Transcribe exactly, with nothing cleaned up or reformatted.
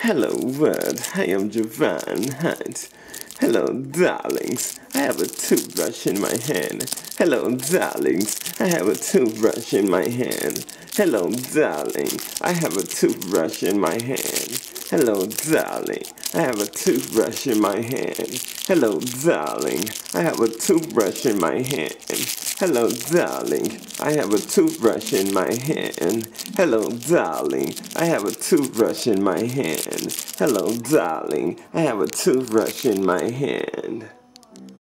Hello world, I am Javon. Hunt. Hello darlings, I have a toothbrush in my hand. Hello darlings, I have a toothbrush in my hand. Hello darling, I have a toothbrush in my hand. Hello darling, I have a toothbrush in my hand. Hello darling, I have a toothbrush in my hand. Hello darling, I have a toothbrush in my hand. Hello darling, I have a toothbrush in my hand. Hello darling, I have a toothbrush in my hand.